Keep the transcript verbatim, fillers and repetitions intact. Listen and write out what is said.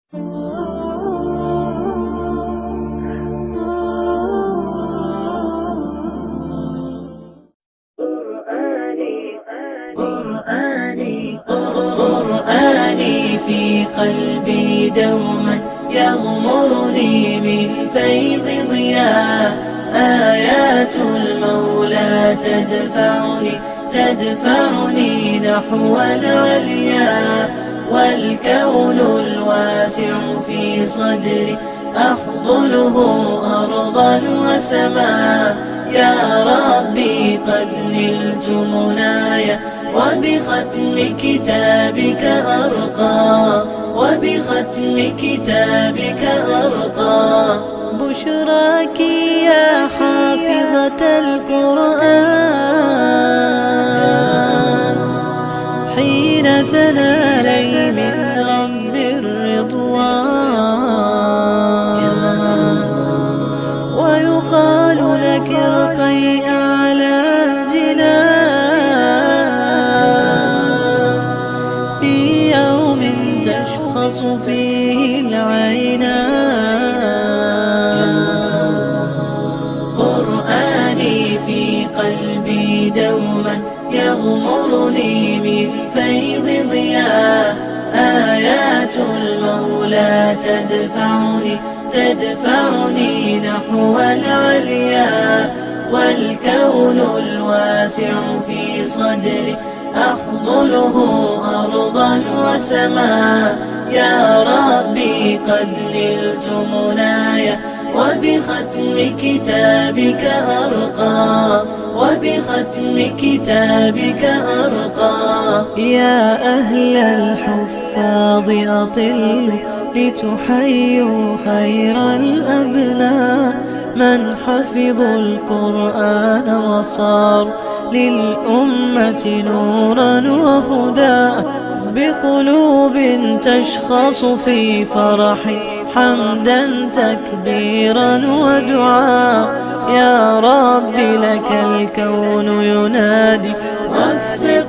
قرآني قرآني في قلبي دوما يغمرني من فيض ضياء. آيات المولى تدفعني تدفعني نحو العليا، والكون الواسع في صدري أحضنه أرضا وسماء. يا ربي قد نلت منايا وبختم كتابك أرقى، وبختم كتابك أرقى. بشراك يا حافظة القرآن حين تنالي من رب الرضوان، ويقال لك ارقي أعلى جنان في يوم تشخص فيه العينان. قرآني في قلبي دوما يغمرني من فيض ضياء. آيات المولى تدفعني تدفعني نحو العليا، والكون الواسع في صدري أحضنه أرضا وسماء. يا ربي قد نلت منايا وبختم كتابك أرقى، وبختم كتابك أرقى. يا أهل الحفاظ أطلوا لتحيوا خير الأبناء، من حفظوا القرآن وصار للأمة نورا وهدى، بقلوب تشخص في فرح حمدا تكبيرا ودعاء. يا رب لك الكون ينادي، وفق